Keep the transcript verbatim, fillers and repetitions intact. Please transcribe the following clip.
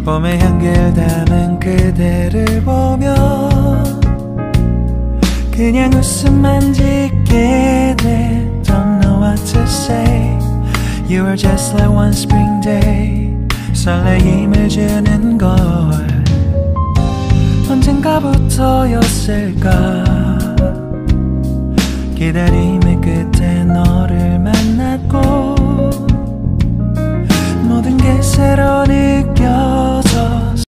봄의 향기를 담은 그대를 보며 그냥 웃음만 짓게 돼. Don't know what to say. You were just like one spring day. 설레임을 주는 걸 언젠가부터였을까. 기다림의 끝에 너를 만났고 모든 게 새로운